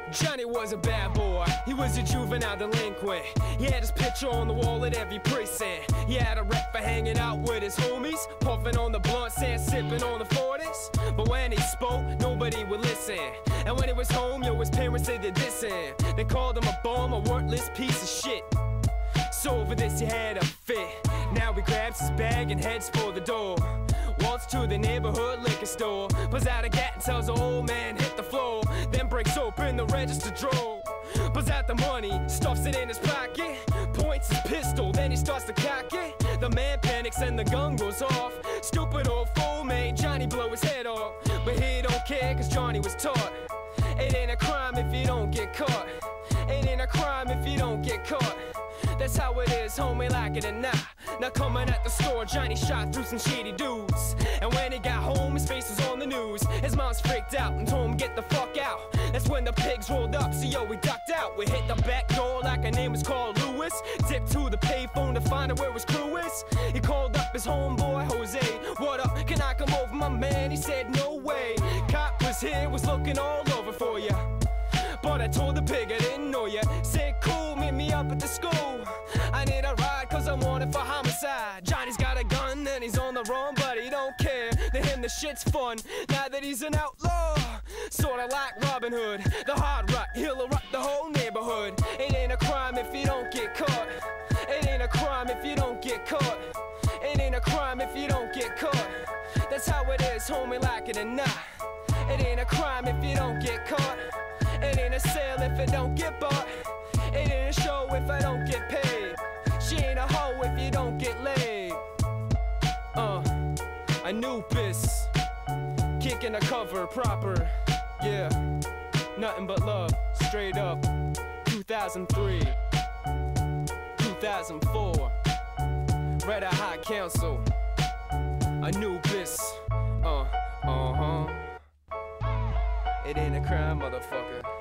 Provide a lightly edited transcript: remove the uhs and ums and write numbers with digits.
Johnny was a bad boy, he was a juvenile delinquent. He had his picture on the wall at every precinct. He had a rep for hanging out with his homies, puffing on the blunts and sipping on the 40s. But when he spoke, nobody would listen. And when he was home, yo, his parents said they diss him. They called him a bum, a worthless piece of shit. So over this he had a fit. Now he grabs his bag and heads for the door. Walks to the neighborhood liquor store, pulls out a gat and tells the old man hit the floor. Then breaks open the register drawer, pulls out the money, stuffs it in his pocket, points his pistol, then he starts to cock it. The man panics and the gun goes off. Stupid old fool made Johnny blow his head off. But he don't care cause Johnny was taught it ain't a crime if you don't get caught. It ain't a crime if you don't get caught. That's how it is, homie, like it or not. Now coming at the store, Johnny shot through some shady dudes. And when he got home, his face was on the news. His mom's freaked out and told him get the fuck out. That's when the pigs rolled up, so yo, we ducked out. We hit the back door like our name was called Lewis. Dipped to the payphone to find out where his crew is. He called up his homeboy, Jose. What up, can I come over, my man? He said no way. Cop was here, was looking all over for ya. But I told the pig I didn't know ya. Said cool, meet me up at the school. I need a ride cause I'm wanted for homicide. Johnny's got a gun and he's on the run, but he don't care. To him the shit's fun, now that he's an outlaw. Sorta like Robin Hood, the hard rock, he'll erupt the whole neighborhood. It ain't a crime if you don't get caught. It ain't a crime if you don't get caught. It ain't a crime if you don't get caught. That's how it is, homie, like it or not. It ain't a crime if you don't get caught. It ain't a sale if it don't get bought. It ain't a show if I don't get paid. She ain't a hoe if you don't get laid. Anubis, kicking a cover proper. Yeah, nothing but love, straight up. 2003, 2004, Red Hot Council. Anubis, It ain't a crime, motherfucker.